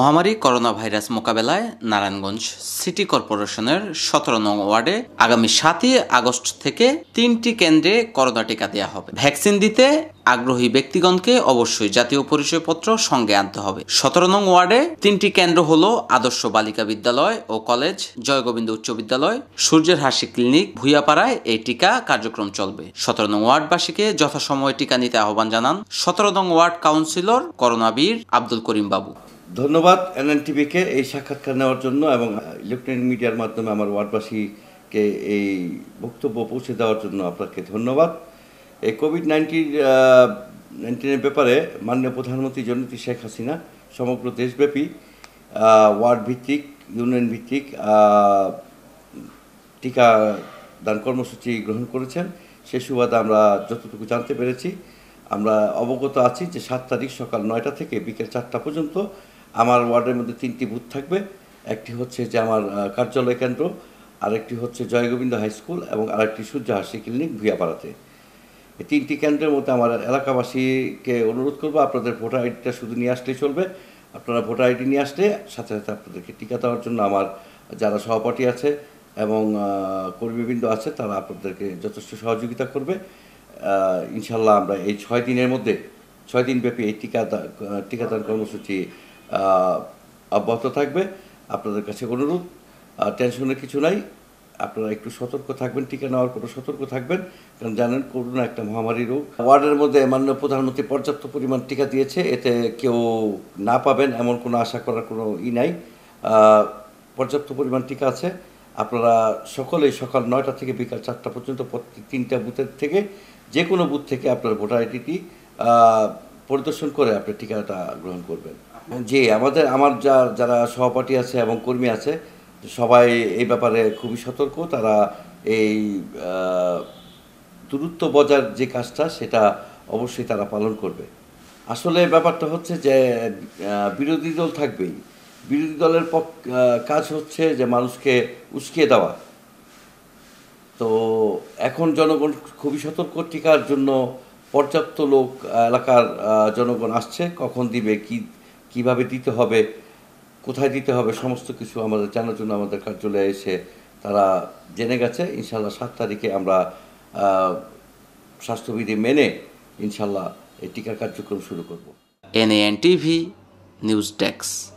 মহামারী corona virus মোকাবেলায় Narayanganj city কর্পোরেশনের 17 নং ওয়ার্ডে আগামী 7 আগস্ট থেকে 3টি কেন্দ্রে করোনা টিকা দেওয়া হবে। ভ্যাকসিন দিতে আগ্রহী ব্যক্তিগণকে অবশ্যই জাতীয় পরিচয়পত্র সঙ্গে আনতে হবে। 17 নং ওয়ার্ডে 3টি কেন্দ্র হলো আদর্শ বালিকা বিদ্যালয় ও কলেজ, জয়গোবিন্দ উচ্চ বিদ্যালয়, সূর্যের হাসি ক্লিনিক, ভুইয়াপাড়ায় এই টিকা কার্যক্রম চলবে। 17 নং ওয়ার্ডবাসীকে যথাসময়ে টিকা নিতে আহ্বান জানান 17 নং ওয়ার্ড কাউন্সিলর করোনাবীর আব্দুল করিম বাবু। ধন্যবাদ NANTVকে এই সাক্ষাৎকার নেওয়ার জন্য এবং ইলেকট্রনিক মিডিয়ার মাধ্যমে আমার ওয়ার্ডবাসীকে এই বক্তব্য পৌঁছে দেওয়ার জন্য আপনাকে ধন্যবাদ। এই কোভিড-19 ব্যাপারে মাননীয় প্রধানমন্ত্রী জননেত্রী শেখ হাসিনা সমগ্র দেশব্যাপী ওয়ার্ড ভিত্তিক, ইউনিয়ন ভিত্তিক টিকাদান কর্মসূচি গ্রহণ করেছেন। সে সুবাদে আমরা যতটুকু জানতে পেরেছি, আমরা অবগত আছি যে 7 তারিখ সকাল 9টা থেকে বিকেল 4টা পর্যন্ত আমার ওয়ার্ডের মধ্যে 3টি বুথ থাকবে। একটি হচ্ছে যে আমার কার্যালয় কেন্দ্র, আরেকটি হচ্ছে জয়গোবিন্দ হাই স্কুল এবং আরেকটি সূর্যের হাসি ক্লিনিক ভুইয়াপাড়াতে। এই 3টি কেন্দ্রের মধ্যে আমার এলাকাবাসীকে অনুরোধ করবো, আপনাদের ভোটার আইডিটা শুধু নিয়ে আসলেই চলবে। আপনারা ভোটার আইডি নিয়ে আসলে সাথে সাথে আপনাদেরকে টিকা দেওয়ার জন্য আমার যারা সহপাঠী আছে এবং কর্মীবৃন্দ আছে তারা আপনাদেরকে যথেষ্ট সহযোগিতা করবে। ইনশাল্লাহ আমরা এই 6 দিনের মধ্যে 6 দিনব্যাপী এই টিকাদান কর্মসূচি অব্যাহত থাকবে। আপনাদের কাছে অনুরোধ, টেনশনের কিছু নাই, আপনারা একটু সতর্ক থাকবেন, টিকা নেওয়ার কোনো সতর্ক থাকবেন, কারণ জানেন করোনা একটা মহামারী রোগ। ওয়ার্ডের মধ্যে মাননীয় প্রধানমন্ত্রী পর্যাপ্ত পরিমাণ টিকা দিয়েছে, এতে কেউ না পাবেন এমন কোনো আশা করার কোনো নাই। পর্যাপ্ত পরিমাণ টিকা আছে। আপনারা সকলেই সকাল 9টা থেকে বিকাল 4টা পর্যন্ত প্রত্যেক 3টা বুথের থেকে যে কোনো বুথ থেকে আপনার ভোটার আইডিটি পরিদর্শন করে আপনি টিকাটা গ্রহণ করবেন। জি, আমার যারা সহপাঠী আছে এবং কর্মী আছে সবাই এই ব্যাপারে খুবই সতর্ক। তারা এই দূরত্ব বজায়ের যে কাজটা সেটা অবশ্যই তারা পালন করবে। আসলে ব্যাপারটা হচ্ছে যে বিরোধী দল থাকবেই। বিরোধী দলের কাজ হচ্ছে যে মানুষকে উস্কিয়ে দেওয়া। তো এখন জনগণ খুবই সতর্ক, টিকার জন্য পর্যাপ্ত লোক এলাকার জনগণ আসছে। কখন দিবে, কিভাবে দিতে হবে, কোথায় দিতে হবে, সমস্ত কিছু আমাদের জানার জন্য আমাদের কার্যালয়ে এসে তারা জেনে গেছে। ইনশাল্লাহ 7 তারিখে আমরা স্বাস্থ্যবিধি মেনে ইনশাল্লাহ এই টিকা কার্যক্রম শুরু করব। NANTV news desk.